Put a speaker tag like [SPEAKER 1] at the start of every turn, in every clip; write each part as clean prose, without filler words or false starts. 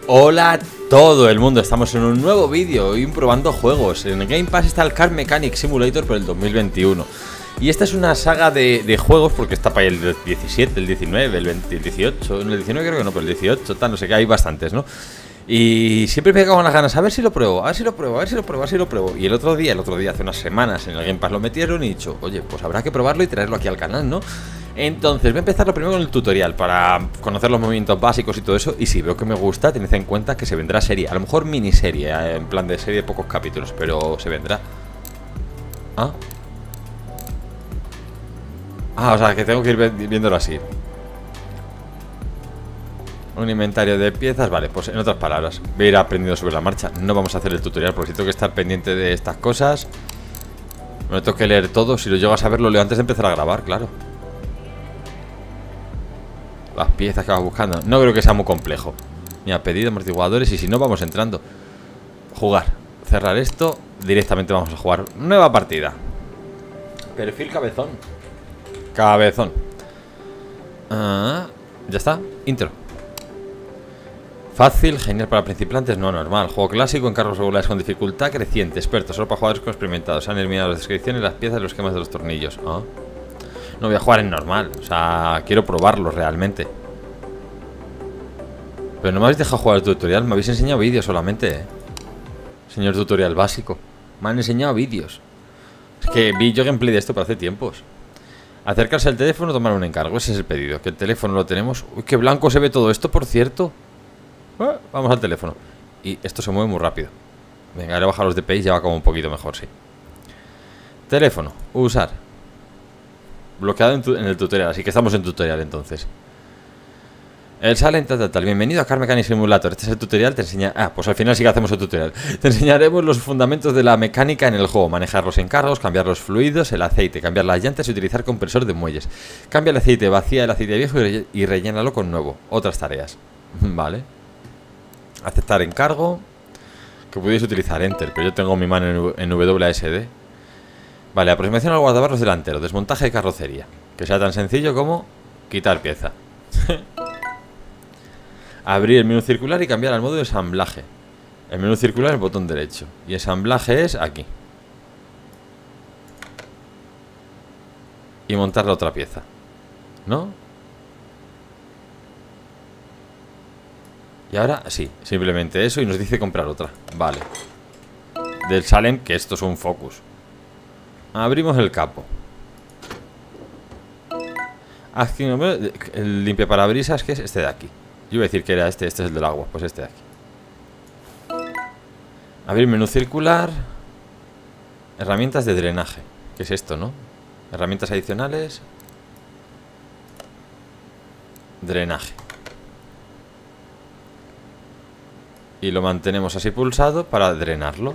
[SPEAKER 1] Hola a todo el mundo, estamos en un nuevo vídeo y probando juegos. En Game Pass está el Car Mechanic Simulator por el 2021. Y esta es una saga de juegos, porque está para el 17, el 19, el 20, el 18. En el 19 creo que no, pero el 18, tal, no sé qué, hay bastantes, ¿no? Y siempre me cago en las ganas, a ver si lo pruebo, a ver si lo pruebo, a ver si lo pruebo, a ver si lo pruebo. Y el otro día, hace unas semanas, en el Game Pass lo metieron y he dicho, oye, pues habrá que probarlo y traerlo aquí al canal, ¿no? Entonces voy a empezar lo primero con el tutorial para conocer los movimientos básicos y todo eso. Y si veo que me gusta, tened en cuenta que se vendrá serie, a lo mejor miniserie, en plan de serie de pocos capítulos, pero se vendrá. O sea que tengo que ir viéndolo así. Un inventario de piezas, vale, pues en otras palabras voy a ir aprendiendo sobre la marcha. No vamos a hacer el tutorial porque si tengo que estar pendiente de estas cosas. Me tengo que leer todo, si lo llego a saber lo leo antes de empezar a grabar, claro. Las piezas que vas buscando, no creo que sea muy complejo. Mira, pedido amortiguadores y si no vamos entrando. Jugar, cerrar esto, directamente vamos a jugar nueva partida. Perfil cabezón. Cabezón. Ya está, intro. Fácil, genial para principiantes, no normal. Juego clásico, encargos regulares con dificultad creciente. Experto, solo para jugadores con experimentados. Han eliminado las descripciones, las piezas y los esquemas de los tornillos. No voy a jugar en normal, o sea, quiero probarlo realmente. Pero no me habéis dejado jugar el tutorial, me habéis enseñado vídeos solamente, Señor tutorial básico. Me han enseñado vídeos. Es que vi yo gameplay de esto para hace tiempos. Acercarse al teléfono, tomar un encargo, ese es el pedido. Que el teléfono lo tenemos. Uy, qué blanco se ve todo esto, por cierto. Vamos al teléfono. Y esto se mueve muy rápido. Venga, ahora bajar los DPI, ya va como un poquito mejor, sí. Teléfono, usar. Bloqueado en el tutorial, así que estamos en tutorial entonces. El Silent tal. Bienvenido a Car Mechanic Simulator. Este es el tutorial, te enseña... pues al final sí que hacemos el tutorial. Te enseñaremos los fundamentos de la mecánica en el juego. Manejar los encargos, cambiar los fluidos, el aceite, cambiar las llantas y utilizar compresor de muelles. Cambia el aceite, vacía el aceite viejo y rellénalo con nuevo. Otras tareas. Vale. Aceptar encargo. Que pudiese utilizar Enter, pero yo tengo mi mano en WSD. Vale, aproximación al guardabarros delantero. Desmontaje de carrocería. Que sea tan sencillo como quitar pieza. Abrir el menú circular y cambiar al modo de ensamblaje. El menú circular es el botón derecho. Y ensamblaje es aquí. Y montar la otra pieza, ¿no? Y ahora sí, simplemente eso y nos dice comprar otra. Vale. Del Salem, que esto es un focus. Abrimos el capo. El limpiaparabrisas, que es este de aquí. Yo iba a decir que era este es el del agua. Pues este de aquí. Abrir menú circular. Herramientas de drenaje. ¿Qué es esto, no? Herramientas adicionales. Drenaje. Y lo mantenemos así pulsado para drenarlo.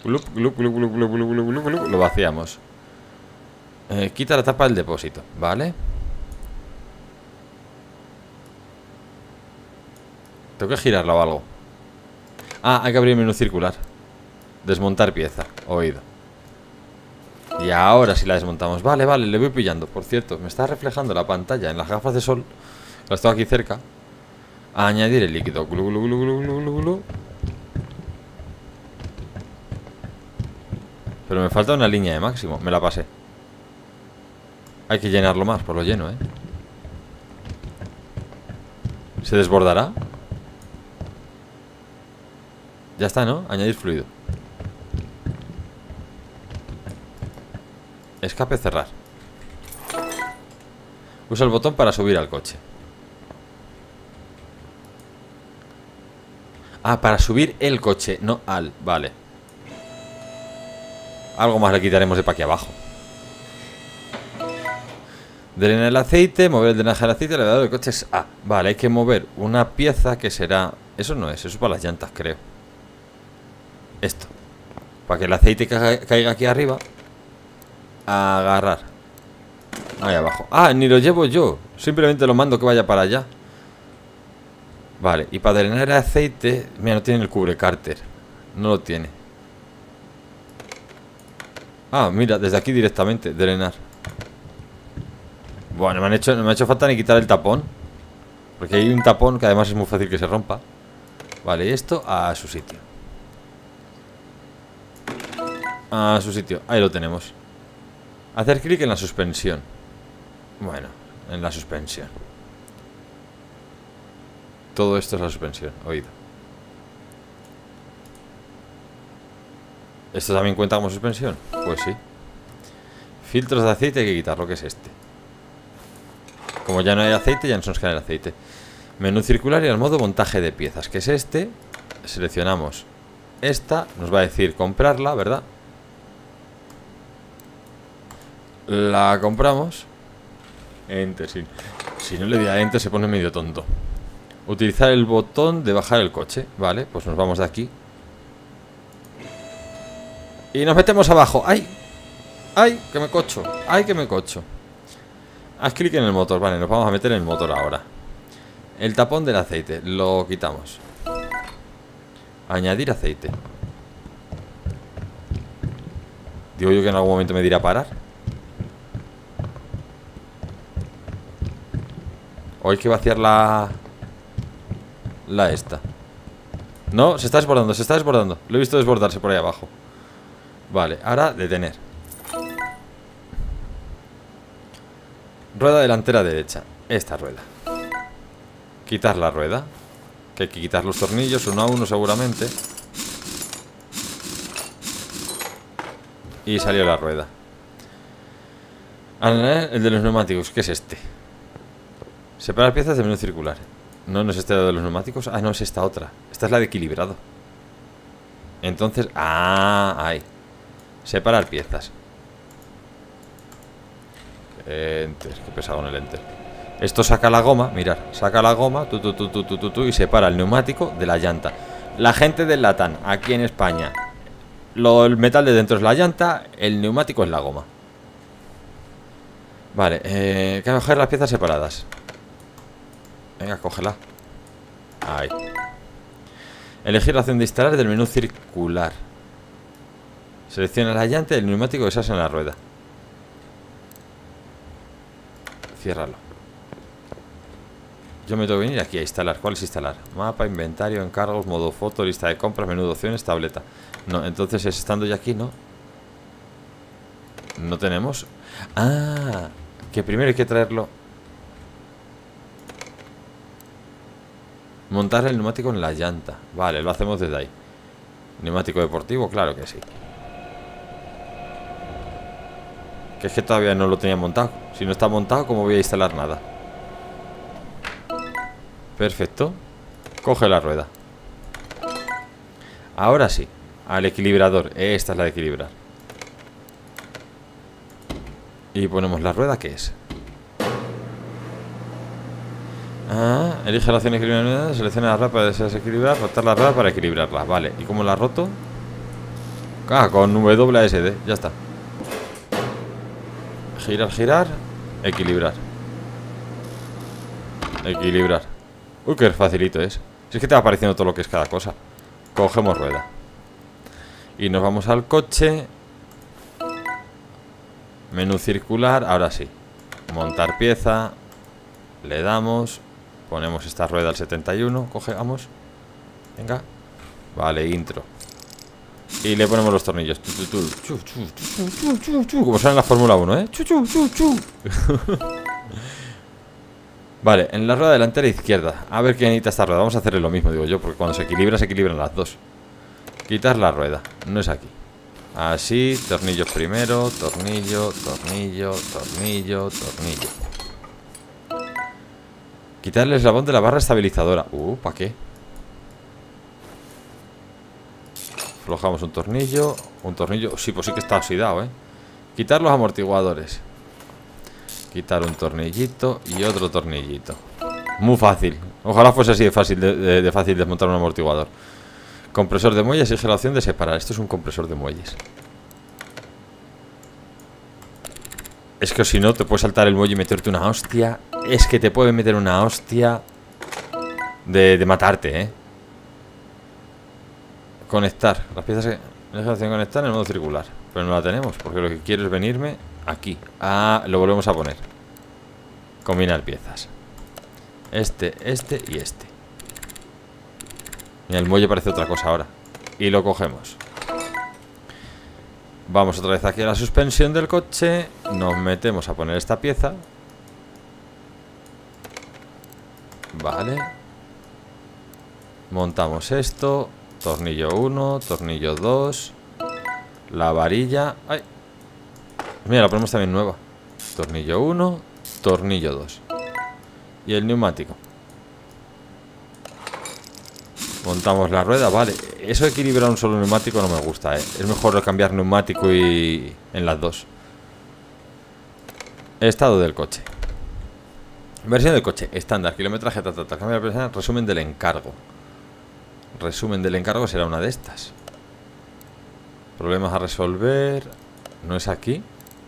[SPEAKER 1] Lo vaciamos. Quita la tapa del depósito, ¿vale? Tengo que girarlo o algo. Hay que abrir el menú circular. Desmontar pieza, oído. Y ahora sí la desmontamos. Vale, le voy pillando. Por cierto, me está reflejando la pantalla en las gafas de sol. Las tengo aquí cerca. Añadir el líquido. Pero me falta una línea de máximo. Me la pasé. Hay que llenarlo más, por lo lleno, ¿Se desbordará? Ya está, ¿no? Añadir fluido. Escape, cerrar. Usa el botón para subir al coche. Para subir el coche, no al, vale. Algo más le quitaremos de pa' aquí abajo. Drenar el aceite, mover el drenaje del aceite, el elevador del coche es A. Vale, hay que mover una pieza que será... Eso no es, eso es para las llantas, creo. Esto. Para que el aceite caiga aquí arriba. Agarrar. Ahí abajo. Ni lo llevo yo. Simplemente lo mando que vaya para allá. Vale, y para drenar el aceite... Mira, no tiene el cubrecárter. No lo tiene. Mira, desde aquí directamente, drenar. Bueno, no me ha hecho falta ni quitar el tapón. Porque hay un tapón que además es muy fácil que se rompa. Vale, y esto a su sitio. A su sitio, ahí lo tenemos. Hacer clic en la suspensión. Bueno, en la suspensión. Todo esto es la suspensión, oído. ¿Esto también cuenta como suspensión? Pues sí. Filtros de aceite hay que quitarlo, que es este. Como ya no hay aceite, ya no se nos queda el aceite. Menú circular y al modo montaje de piezas, que es este. Seleccionamos esta, nos va a decir comprarla, ¿verdad? La compramos. Enter, si no le di a Enter se pone medio tonto. Utilizar el botón de bajar el coche. Vale, pues nos vamos de aquí y nos metemos abajo. ¡Ay! ¡Ay! Que me cocho. ¡Ay! Que me cocho. Haz clic en el motor. Vale, nos vamos a meter en el motor ahora. El tapón del aceite. Lo quitamos. Añadir aceite. Digo yo que en algún momento me dirá parar. O hay que vaciar la esta. No, se está desbordando, se está desbordando. Lo he visto desbordarse por ahí abajo. Vale, ahora detener. Rueda delantera derecha. Esta rueda. Quitar la rueda. Que hay que quitar los tornillos uno a uno seguramente. Y salió la rueda. El de los neumáticos, ¿qué es este? Separar piezas de menú circular. No, no es este de los neumáticos. Ah, no, es esta otra. Esta es la de equilibrado. Entonces, ahí. Separar piezas. Enter, qué pesado en el enter. Esto saca la goma, mirad, saca la goma y separa el neumático de la llanta. La gente del Latán, aquí en España, el metal de dentro es la llanta, el neumático es la goma. Vale, hay que coger las piezas separadas. Venga, cógela. Ahí. Elegir la opción de instalar del menú circular. Selecciona la llanta y el neumático que se hace en la rueda. Ciérralo. Yo me tengo que venir aquí a instalar. ¿Cuál es instalar? Mapa, inventario, encargos, modo foto, lista de compras, menú de opciones, tableta. No, entonces estando ya aquí, ¿no? No tenemos. Ah, que primero hay que traerlo. Montar el neumático en la llanta. Vale, lo hacemos desde ahí. Neumático deportivo, claro que sí. Que es que todavía no lo tenía montado. Si no está montado, ¿cómo voy a instalar nada? Perfecto. Coge la rueda. Ahora sí. Al equilibrador. Esta es la de equilibrar. Y ponemos la rueda, ¿qué es? Elige la opción equilibrada, selecciona la rueda para desequilibrar, rotar la rueda para equilibrarla. Vale, ¿y cómo la roto? Con WASD, ya está. Girar, girar, equilibrar. Equilibrar. Uy, qué facilito es. Si es que te va apareciendo todo lo que es cada cosa. Cogemos rueda. Y nos vamos al coche. Menú circular, ahora sí. Montar pieza. Le damos. Ponemos esta rueda al 71. Cogemos. Venga. Vale, intro. Y le ponemos los tornillos. Como suena en la Fórmula 1, ¿eh? Vale, en la rueda delantera izquierda. A ver qué necesita esta rueda. Vamos a hacerle lo mismo, digo yo. Porque cuando se equilibra, se equilibran las dos. Quitar la rueda. No es aquí. Así, tornillos primero. Tornillo, tornillo, tornillo, tornillo. Quitar el eslabón de la barra estabilizadora. ¿Para qué? Aflojamos un tornillo. Un tornillo. Sí, pues sí que está oxidado, ¿eh? Quitar los amortiguadores. Quitar un tornillito y otro tornillito. Muy fácil. Ojalá fuese así de fácil de fácil desmontar un amortiguador. Compresor de muelles. Elige la opción de separar. Esto es un compresor de muelles. Es que si no, te puede saltar el muelle y meterte una hostia. Es que te puede meter una hostia de matarte, ¿eh? Conectar. Las piezas que... Elige la opción de conectar en el modo circular. Pero no la tenemos, porque lo que quiero es venirme aquí. Lo volvemos a poner. Combinar piezas. Este y este. Mira, el muelle parece otra cosa ahora. Y lo cogemos. Vamos otra vez aquí a la suspensión del coche. Nos metemos a poner esta pieza. Vale. Montamos esto. Tornillo 1, tornillo 2. La varilla. ¡Ay! Mira, la ponemos también nueva. Tornillo 1, tornillo 2. Y el neumático. Montamos la rueda, vale. Eso de equilibrar un solo neumático no me gusta, ¿eh? Es mejor cambiar neumático y en las dos. Estado del coche. Versión del coche, estándar, kilometraje, cambio de persona, resumen del encargo. Resumen del encargo será una de estas. Problemas a resolver. ¿No es aquí?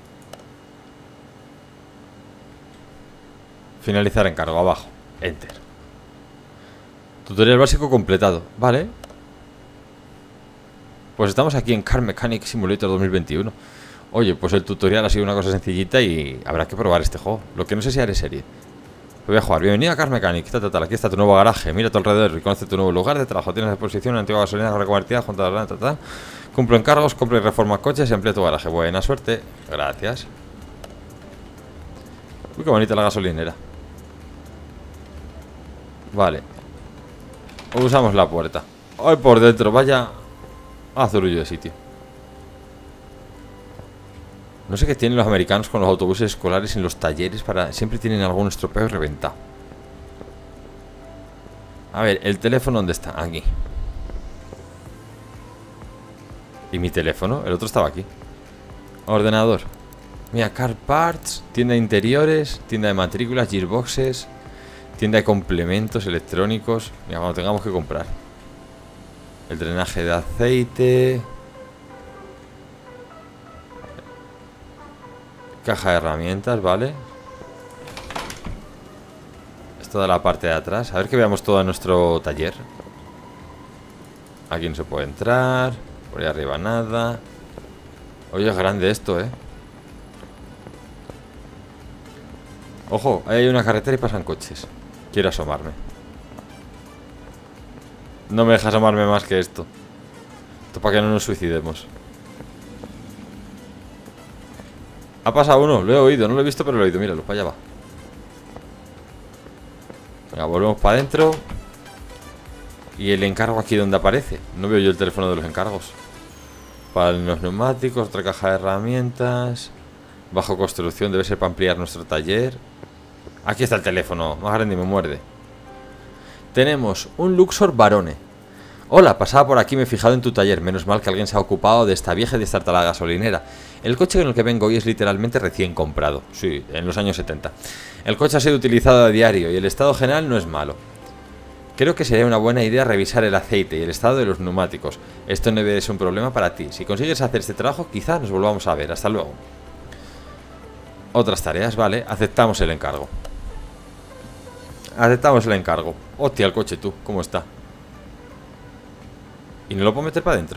[SPEAKER 1] Finalizar encargo, abajo. Enter. Tutorial básico completado. Vale. Pues estamos aquí en Car Mechanic Simulator 2021. Oye, pues el tutorial ha sido una cosa sencillita y habrá que probar este juego. Lo que no sé si haré serie. Voy a jugar. Bienvenido a Car Mechanic. Aquí está tu nuevo garaje. Mira a tu alrededor y conoce tu nuevo lugar de trabajo. Tienes a disposición una antigua gasolina reconvertida junto a la Cumplo encargos, compra y reforma coches y emplea tu garaje. Buena suerte. Gracias. Uy, qué bonita la gasolinera. Vale. Usamos la puerta. Ay, por dentro, vaya azulillo de sitio. No sé qué tienen los americanos con los autobuses escolares en los talleres para... Siempre tienen algún estropeo y reventado. A ver, ¿el teléfono dónde está? Aquí. ¿Y mi teléfono? El otro estaba aquí. Ordenador. Mira, Car Parts, tienda de interiores, tienda de matrículas, gearboxes, tienda de complementos electrónicos. Mira, cuando tengamos que comprar. El drenaje de aceite. Caja de herramientas, vale. Es toda la parte de atrás. A ver que veamos todo nuestro taller. Aquí no se puede entrar. Por ahí arriba nada. Oye, es grande esto, Ojo, ahí hay una carretera y pasan coches. Quiero asomarme. No me deja asomarme más que esto. Esto para que no nos suicidemos. Ha pasado uno, lo he oído, no lo he visto pero lo he oído. Míralo, para allá va. Venga, volvemos para adentro. Y el encargo aquí donde aparece. No veo yo el teléfono de los encargos. Para los neumáticos, otra caja de herramientas. Bajo construcción, debe ser para ampliar nuestro taller. Aquí está el teléfono, más grande y me muerde. Tenemos un Luxor Barone. Hola, pasaba por aquí, me he fijado en tu taller. Menos mal que alguien se ha ocupado de esta vieja y de esta la gasolinera. El coche con el que vengo hoy es literalmente recién comprado. Sí, en los años 70. El coche ha sido utilizado a diario y el estado general no es malo. Creo que sería una buena idea revisar el aceite y el estado de los neumáticos. Esto no debe ser un problema para ti. Si consigues hacer este trabajo, quizás nos volvamos a ver. Hasta luego. Otras tareas, vale. Aceptamos el encargo. Aceptamos el encargo. Hostia, el coche tú, ¿cómo está? ¿Y no lo puedo meter para adentro?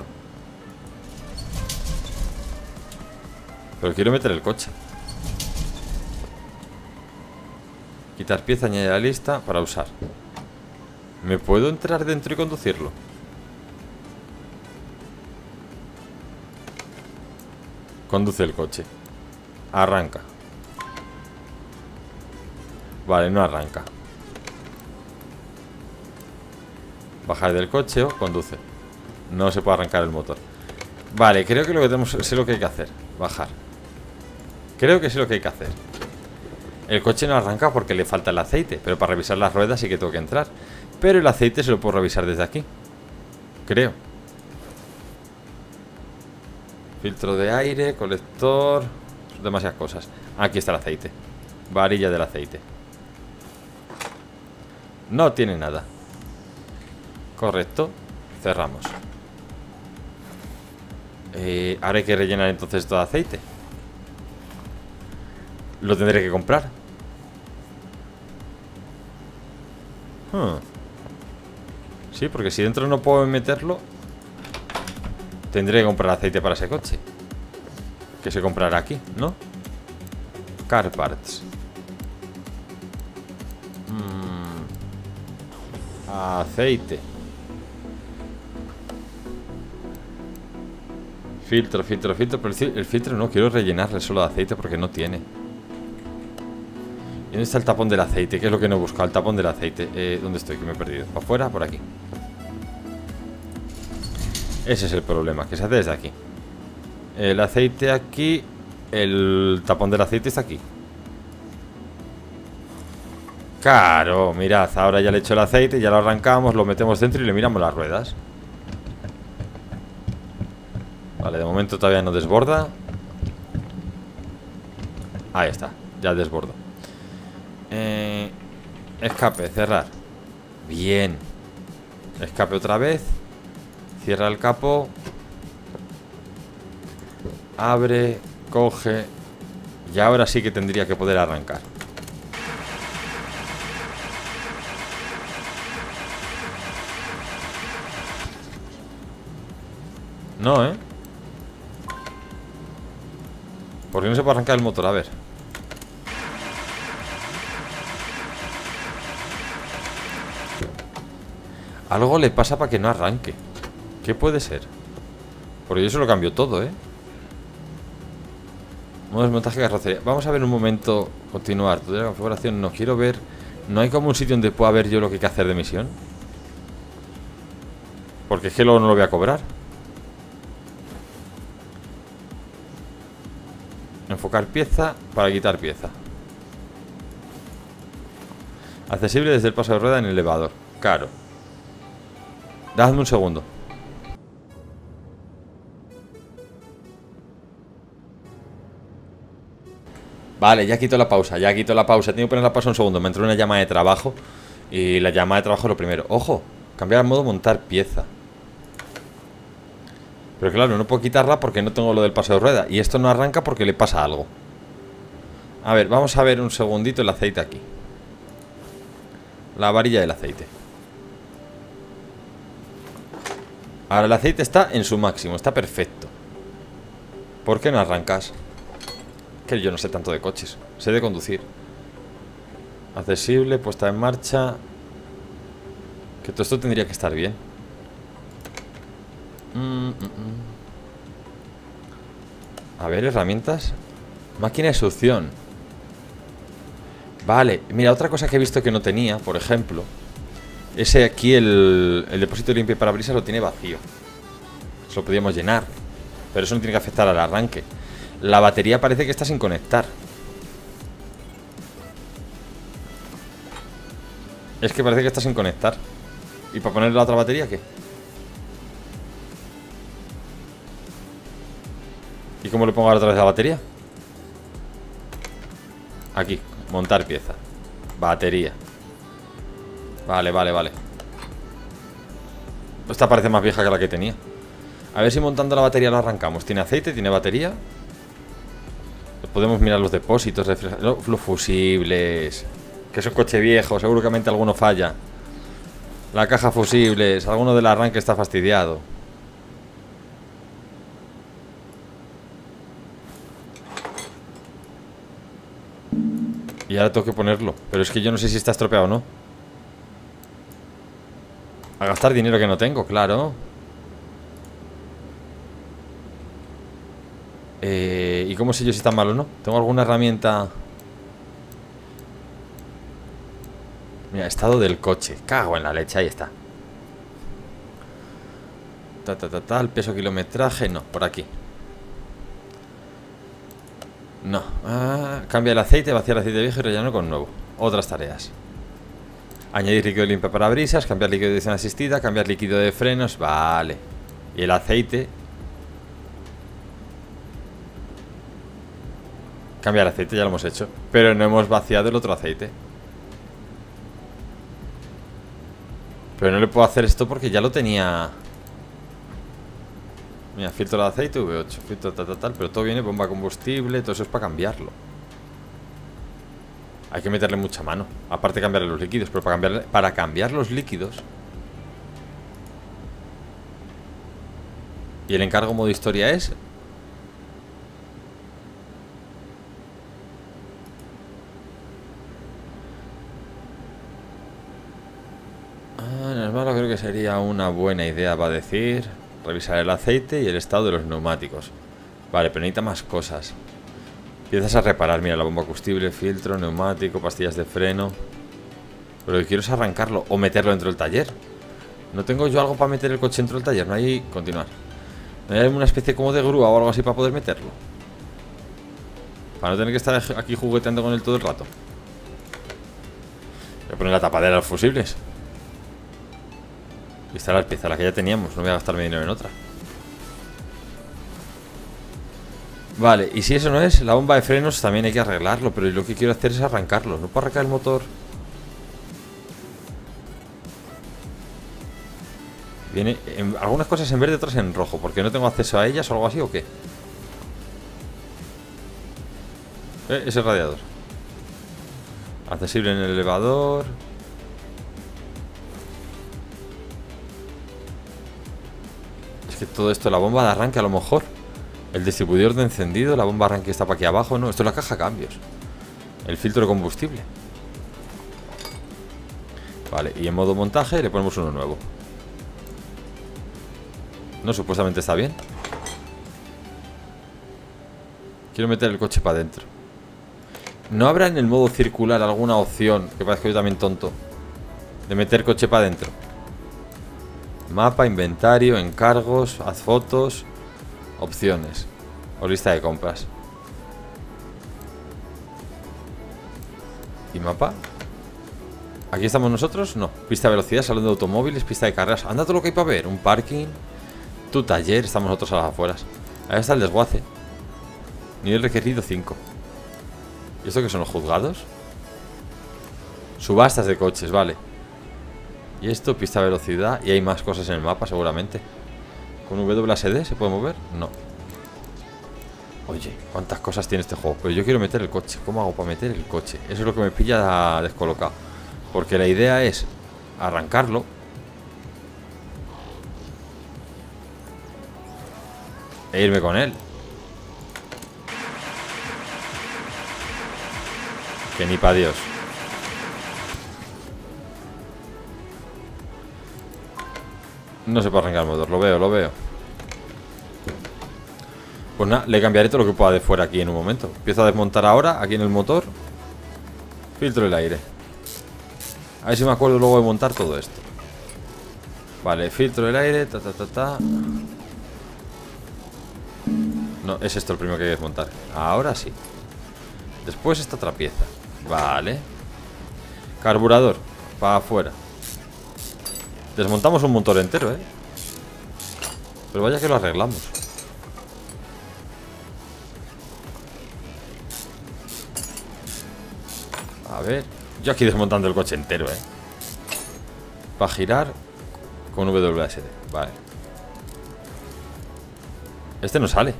[SPEAKER 1] Pero quiero meter el coche. Quitar pieza, añadir a la lista para usar. ¿Me puedo entrar dentro y conducirlo? Conduce el coche. Arranca. Vale, no arranca. Bajar del coche o conduce. No se puede arrancar el motor. Vale, creo que lo que tenemos es lo que hay que hacer. Bajar. Creo que es lo que hay que hacer. El coche no arranca porque le falta el aceite, pero para revisar las ruedas sí que tengo que entrar. Pero el aceite se lo puedo revisar desde aquí. Creo. Filtro de aire, colector, demasiadas cosas. Aquí está el aceite. Varilla del aceite. No tiene nada. Correcto. Cerramos. Ahora hay que rellenar entonces todo de aceite. Lo tendré que comprar. Sí, porque si dentro no puedo meterlo, tendré que comprar aceite para ese coche. Que se comprará aquí, ¿no? Car Parts. Aceite. Filtro, filtro, filtro. Pero el filtro no quiero rellenarle solo de aceite porque no tiene. ¿Y dónde está el tapón del aceite? ¿Qué es lo que no he buscado? El tapón del aceite. ¿Dónde estoy? Que me he perdido. ¿Para afuera? Por aquí. Ese es el problema, que se hace desde aquí. El aceite aquí. El tapón del aceite está aquí. Claro, mirad, ahora ya le he hecho el aceite, ya lo arrancamos, lo metemos dentro y le miramos las ruedas. Vale, de momento todavía no desborda. Ahí está, ya desbordo. Escape, cerrar. Bien. Escape otra vez. Cierra el capó. Abre, coge. Y ahora sí que tendría que poder arrancar. No, ¿eh? ¿Por qué no se puede arrancar el motor? A ver. Algo le pasa para que no arranque. ¿Qué puede ser? Porque yo se lo cambio todo, ¿eh? Modo desmontaje de carrocería. Vamos a ver un momento. Continuar. Toda la configuración. No quiero ver. ¿No hay como un sitio donde pueda ver yo lo que hay que hacer de misión? Porque es que luego no lo voy a cobrar. Enfocar pieza para quitar pieza. Accesible desde el paso de rueda en el elevador. Claro. Dadme un segundo. Vale, ya quito la pausa, ya quito la pausa. Tengo que poner la pausa un segundo. Me entró una llamada de trabajo. Y la llamada de trabajo es lo primero. Ojo, cambiar al modo montar pieza. Pero claro, no puedo quitarla porque no tengo lo del paso de rueda. Y esto no arranca porque le pasa algo. A ver, vamos a ver un segundito el aceite aquí. La varilla del aceite. Ahora el aceite está en su máximo, está perfecto. ¿Por qué no arrancas? Que yo no sé tanto de coches, sé de conducir. Accesible, puesta en marcha. Que todo esto tendría que estar bien. A ver, herramientas. Máquina de succión. Vale, mira, otra cosa que he visto que no tenía, por ejemplo. Ese aquí, el depósito limpio y parabrisas lo tiene vacío. Eso lo podríamos llenar. Pero eso no tiene que afectar al arranque. La batería parece que está sin conectar. Es que parece que está sin conectar. ¿Y para poner la otra batería qué? ¿Y cómo le pongo ahora otra vez la batería? Aquí, montar pieza. Batería. Vale, vale, vale. Esta parece más vieja que la que tenía. A ver si montando la batería lo arrancamos. ¿Tiene aceite? ¿Tiene batería? Podemos mirar los depósitos, los fusibles. Que es un coche viejo, seguramente alguno falla. La caja fusibles, alguno del arranque está fastidiado. Y ahora tengo que ponerlo. Pero es que yo no sé si está estropeado o no. A gastar dinero que no tengo, claro. ¿Y cómo sé yo si está mal o no? ¿Tengo alguna herramienta? Mira, estado del coche. Cago en la leche, ahí está. El peso kilometraje, no, por aquí. No. Cambia el aceite, vaciar el aceite viejo y rellenarlo con nuevo. Otras tareas. Añadir líquido limpio para brisas, cambiar líquido de dirección asistida, cambiar líquido de frenos, vale. Y el aceite. Cambiar aceite, ya lo hemos hecho. Pero no hemos vaciado el otro aceite. Pero no le puedo hacer esto porque ya lo tenía. Mira, filtro de aceite, V8, filtro tal, pero todo viene, bomba de combustible, todo eso es para cambiarlo. Hay que meterle mucha mano. Aparte de cambiarle los líquidos, pero para cambiar los líquidos. Y el encargo modo historia es... no es malo, creo que sería una buena idea, va a decir. Revisar el aceite y el estado de los neumáticos. Vale, pero necesita más cosas. Empiezas a reparar, mira, la bomba combustible, filtro, neumático, pastillas de freno. Pero lo que quiero es arrancarlo o meterlo dentro del taller. No tengo yo algo para meter el coche dentro del taller, no hay... Continuar. ¿No hay una especie como de grúa o algo así para poder meterlo? Para no tener que estar aquí jugueteando con él todo el rato. Voy a poner la tapadera de los fusibles. Y está la pieza, la que ya teníamos. No voy a gastarme dinero en otra. Vale, y si eso no es, la bomba de frenos también hay que arreglarlo. Pero lo que quiero hacer es arrancarlo. No puedo arrancar el motor. Viene algunas cosas en verde, otras en rojo. ¿Porque no tengo acceso a ellas o algo así o qué? Ese radiador. Accesible en el elevador. Es que todo esto, la bomba de arranque a lo mejor. El distribuidor de encendido, la bomba de arranque está para aquí abajo. No, esto es la caja de cambios. El filtro de combustible. Vale, y en modo montaje le ponemos uno nuevo. No, supuestamente está bien. Quiero meter el coche para adentro. ¿No habrá en el modo circular alguna opción, que parezco yo también tonto, de meter coche para adentro? Mapa, inventario, encargos, haz fotos, opciones o lista de compras. ¿Y mapa? ¿Aquí estamos nosotros? No. Pista de velocidad, salón de automóviles, pista de carreras. Anda todo lo que hay para ver. Un parking, tu taller, estamos nosotros a las afueras. Ahí está el desguace. Nivel requerido 5. ¿Y esto qué son los juzgados? Subastas de coches, vale. Y esto, pista de velocidad. Y hay más cosas en el mapa seguramente. ¿Con WSD se puede mover? No. Oye, cuántas cosas tiene este juego. Pero yo quiero meter el coche. ¿Cómo hago para meter el coche? Eso es lo que me pilla descolocado. Porque la idea es arrancarlo. E irme con él. Que ni pa' Dios. No se puede arrancar el motor, lo veo, lo veo. Pues nada, le cambiaré todo lo que pueda de fuera aquí en un momento. Empiezo a desmontar ahora, aquí en el motor. Filtro el aire. A ver si me acuerdo luego de montar todo esto. Vale, filtro el aire, No, es esto el primero que hay que desmontar. Ahora sí. Después esta otra pieza. Vale. Carburador, para afuera. Desmontamos un motor entero, pero vaya que lo arreglamos. A ver. Yo aquí desmontando el coche entero, para girar con WSD. Vale. Este no sale.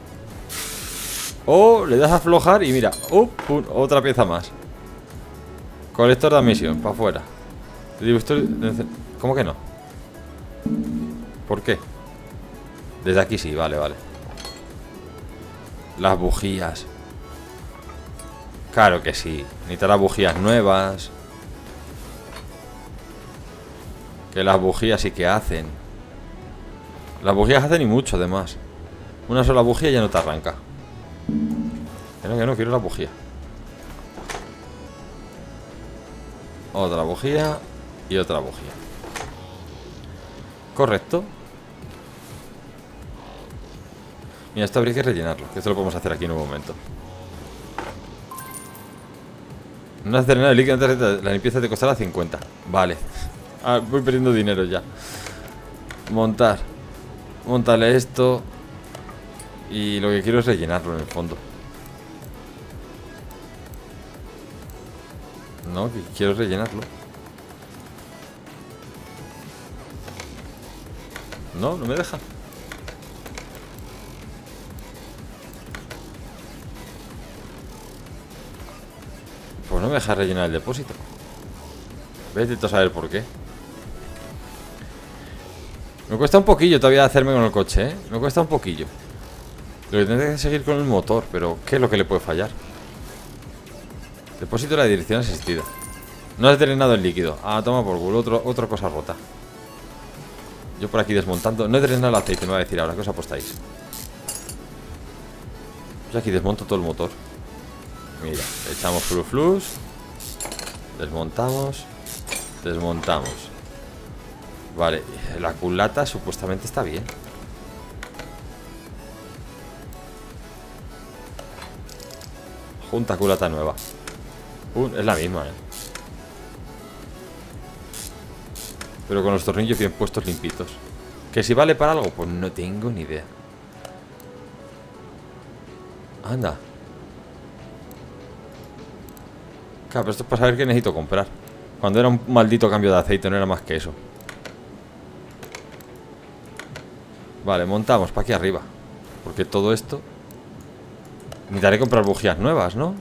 [SPEAKER 1] Oh, le das a aflojar y mira. Otra pieza más. Colector de admisión, para afuera. ¿Cómo que no? ¿Por qué? Desde aquí sí, vale, vale. Las bujías. Claro que sí. Necesitará bujías nuevas. Que las bujías sí que hacen. Las bujías hacen y mucho además. Una sola bujía ya no te arranca. Que no, quiero la bujía. Otra bujía y otra bujía. Correcto. Mira, esto habría que rellenarlo, que esto lo podemos hacer aquí en un momento. No hacer nada de líquido antes de la limpieza te costará 50. Vale. Voy perdiendo dinero ya. Montar. Montarle esto. Y lo que quiero es rellenarlo en el fondo. No, que quiero rellenarlo. No, no me deja. Pues no me deja rellenar el depósito. Vete a saber por qué. Me cuesta un poquillo todavía hacerme con el coche, Me cuesta un poquillo. Lo que tendré que seguir con el motor, pero ¿qué es lo que le puede fallar? Depósito de la dirección asistida. No has drenado el líquido. Ah, toma por culo, otra cosa rota. Yo por aquí desmontando. No he drenado el aceite, me va a decir ahora. ¿Qué os apostáis? Yo aquí desmonto todo el motor. Mira, echamos flus. Desmontamos. Desmontamos. Vale, la culata supuestamente está bien. Junta culata nueva. Es la misma, pero con los tornillos bien puestos, limpitos. ¿Que si vale para algo? Pues no tengo ni idea. Anda. Claro, pero esto es para saber qué necesito comprar. Cuando era un maldito cambio de aceite, no era más que eso. Vale, montamos para aquí arriba. Porque todo esto... necesitaré comprar bujías nuevas, ¿no?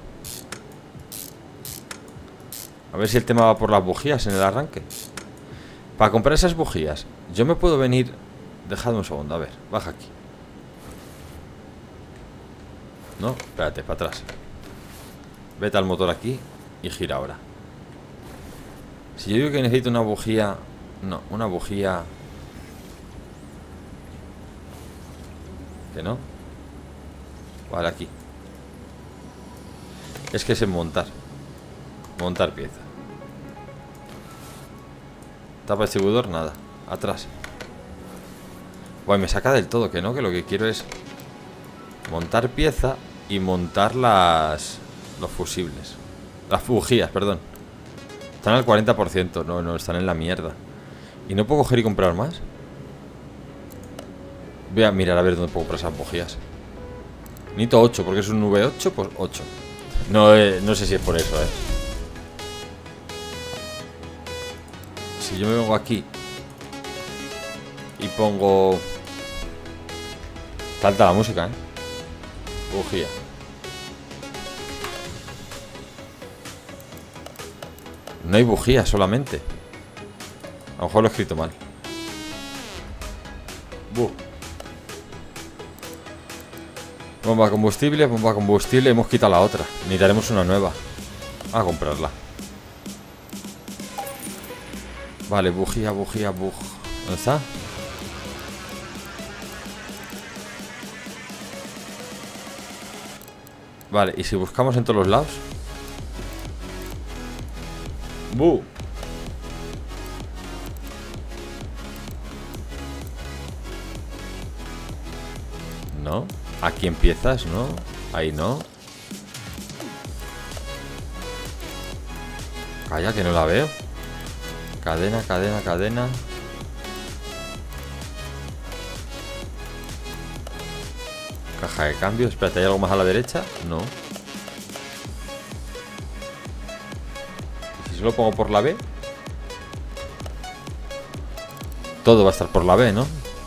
[SPEAKER 1] A ver si el tema va por las bujías en el arranque. Para comprar esas bujías, yo me puedo venir... Dejadme un segundo, a ver, baja aquí. No, espérate, para atrás. Vete al motor aquí y gira ahora. Si yo digo que necesito una bujía... No, una bujía... Que no. Vale, aquí. Es que es en montar. Montar pieza. Tapa distribuidor, nada. Atrás. Bueno, me saca del todo que no, que lo que quiero es montar pieza y montar los fusibles. Las bujías, perdón. Están al 40%. No, están en la mierda. ¿Y no puedo coger y comprar más? Voy a mirar a ver dónde puedo comprar esas bujías. Necesito 8, porque es un V8, pues 8. No sé si es por eso, Si yo me vengo aquí y pongo... Salta la música, bujía. No hay bujía solamente. A lo mejor lo he escrito mal. Bomba combustible, hemos quitado la otra. Necesitaremos una nueva. A comprarla. Vale, bujía. ¿Dónde está? Vale, y si buscamos en todos los lados. No. Aquí empiezas, ¿no? Ahí no. Calla, que no la veo. Cadena. Caja de cambio. Espérate, ¿hay algo más a la derecha? No. ¿Y si solo pongo por la B? Todo va a estar por la B, ¿no?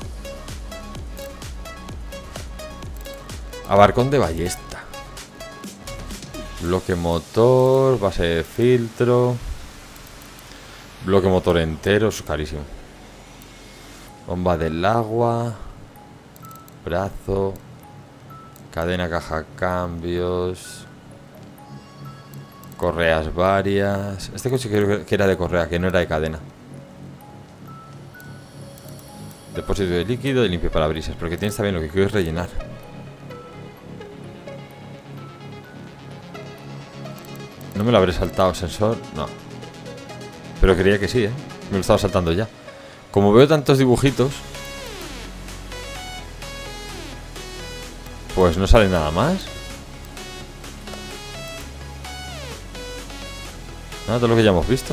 [SPEAKER 1] Abarcón de ballesta. Bloque motor, base de filtro. Bloque motor entero, es carísimo. Bomba del agua. Brazo. Cadena, caja, cambios. Correas varias. Este coche creo que era de correa, que no era de cadena. Depósito de líquido y limpio parabrisas. Porque tienes también lo que quiero es rellenar. No me lo habré saltado, sensor, no. Pero creía que sí, me lo estaba saltando ya. Como veo tantos dibujitos, pues no sale nada más. Nada, todo lo que ya hemos visto.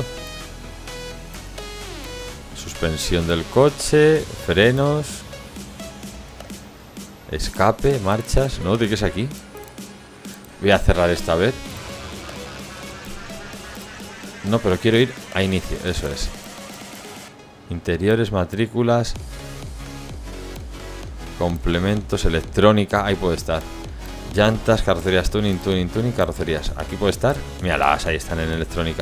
[SPEAKER 1] Suspensión del coche, frenos, escape, marchas. No, ¿de qué es aquí? Voy a cerrar esta, a ver. No, pero quiero ir a inicio, eso es. Interiores, matrículas, complementos, electrónica, ahí puede estar. Llantas, carrocerías, tuning, carrocerías. Aquí puede estar. Míralas, ahí están en electrónica.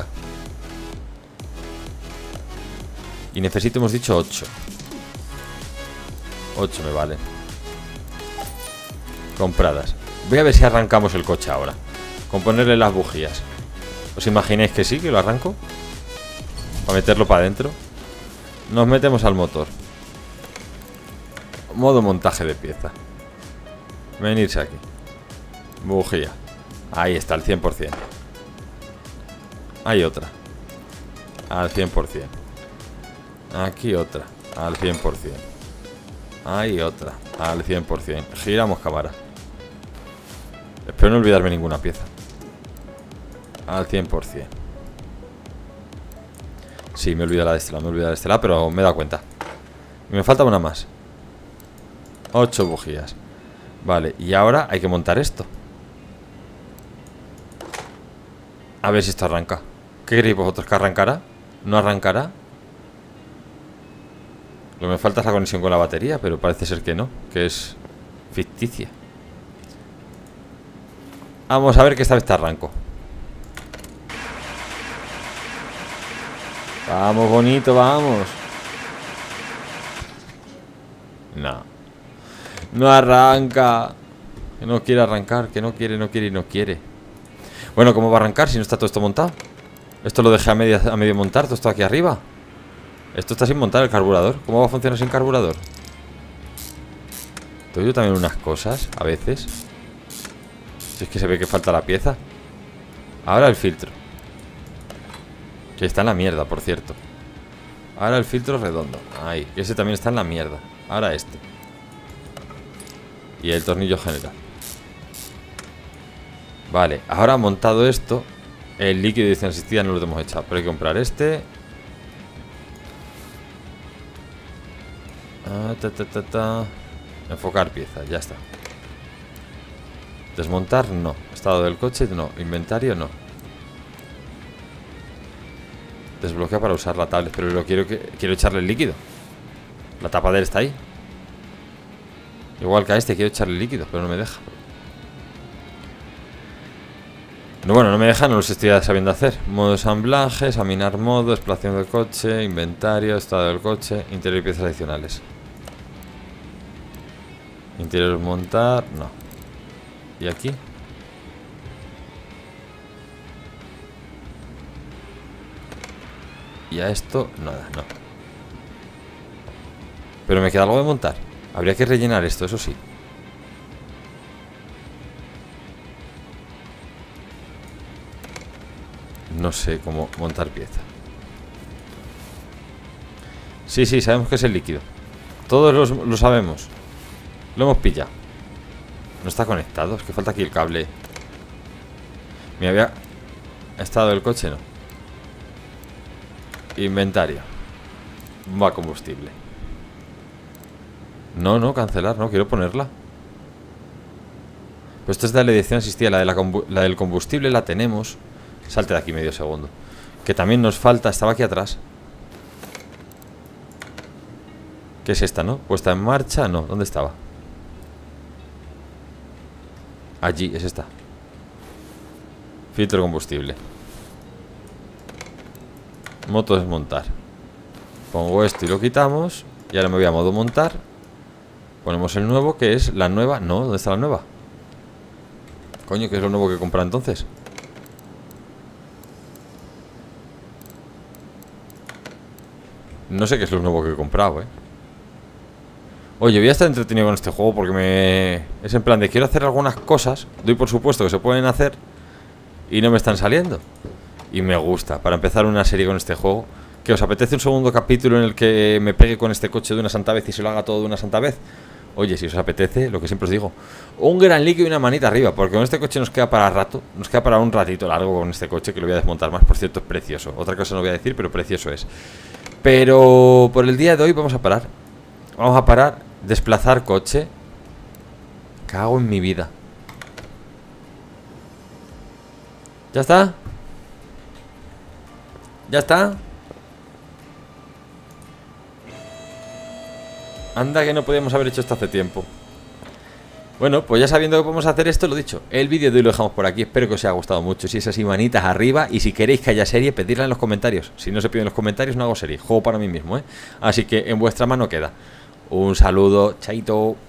[SPEAKER 1] Y necesito, hemos dicho 8. 8 me vale. Compradas. Voy a ver si arrancamos el coche ahora. Con ponerle las bujías. ¿Os imagináis que sí, que lo arranco? Para meterlo para adentro. Nos metemos al motor. Modo montaje de pieza. Venirse aquí. Bujía. Ahí está, al 100%. Hay otra. Al 100%. Aquí otra. Al 100%. Hay otra. Al 100%. Giramos cámara. Espero no olvidarme ninguna pieza. Al 100%. Sí, me he olvidado la de Estela. Me he olvidado la de Estela, pero me he dado cuenta. Y me falta una más. 8 bujías. Vale, y ahora hay que montar esto. A ver si esto arranca. ¿Qué queréis vosotros? ¿Que arrancará? ¿No arrancará? Lo que me falta es la conexión con la batería, pero parece ser que no, que es ficticia. Vamos a ver que esta vez te arranco. Vamos, bonito, vamos. No. No arranca. Que no quiere arrancar, que no quiere, no quiere y no quiere. Bueno, ¿cómo va a arrancar si no está todo esto montado? Esto lo dejé a medio montar, todo esto aquí arriba. Esto está sin montar el carburador. ¿Cómo va a funcionar sin carburador? Te oigo también unas cosas, a veces. Si es que se ve que falta la pieza. Ahora el filtro. Que está en la mierda, por cierto. Ahora el filtro redondo. Ahí, que ese también está en la mierda. Ahora este. Y el tornillo general. Vale, ahora montado esto, el líquido de edición asistida no lo hemos echado, pero hay que comprar este. Enfocar piezas, ya está. Desmontar, no. Estado del coche, no. Inventario, no. Desbloquea para usar la tablet, pero quiero echarle el líquido. La tapadera está ahí. Igual que a este, quiero echarle el líquido, pero no me deja. No, bueno, no me deja, no los estoy sabiendo hacer. Modo ensamblaje, examinar modo, exploración del coche, inventario, estado del coche, interior y piezas adicionales. Interior montar, no. ¿Y aquí? Y a esto, nada, no. Pero me queda algo de montar. Habría que rellenar esto, eso sí. No sé cómo montar pieza. Sí, sí, sabemos que es el líquido. Todos lo sabemos. Lo hemos pillado. No está conectado, es que falta aquí el cable. Me había... Estado del coche, no. Inventario. Bomba combustible. No, no, cancelar, no, quiero ponerla. Pues esto es de la edición asistida. La del combustible la tenemos. Salte de aquí medio segundo. Que también nos falta, estaba aquí atrás. ¿Qué es esta, no? ¿Puesta en marcha? No, ¿dónde estaba? Allí, es esta. Filtro de combustible. Moto desmontar. Pongo esto y lo quitamos. Y ahora me voy a modo montar. Ponemos el nuevo, que es la nueva. No, ¿dónde está la nueva? Coño, ¿qué es lo nuevo que compra entonces? No sé qué es lo nuevo que he comprado, Oye, voy a estar entretenido con este juego porque es en plan de quiero hacer algunas cosas. Doy por supuesto que se pueden hacer y no me están saliendo. Y me gusta, para empezar una serie con este juego. ¿Que os apetece un segundo capítulo en el que me pegue con este coche de una santa vez y se lo haga todo de una santa vez? Oye, si os apetece, lo que siempre os digo, un gran like y una manita arriba, porque con este coche nos queda para rato. Nos queda para un ratito largo con este coche, que lo voy a desmontar más. Por cierto, es precioso. Otra cosa no voy a decir, pero precioso es. Pero por el día de hoy vamos a parar. Vamos a parar. Desplazar coche. Cago en mi vida. ¿Ya está? ¿Ya está? Anda que no podíamos haber hecho esto hace tiempo. Bueno, pues ya sabiendo que podemos hacer esto, lo dicho, el vídeo de hoy lo dejamos por aquí. Espero que os haya gustado mucho. Si es así, manitas arriba. Y si queréis que haya serie, pedidla en los comentarios. Si no se pide en los comentarios, no hago serie. Juego para mí mismo, Así que en vuestra mano queda. Un saludo, chaito.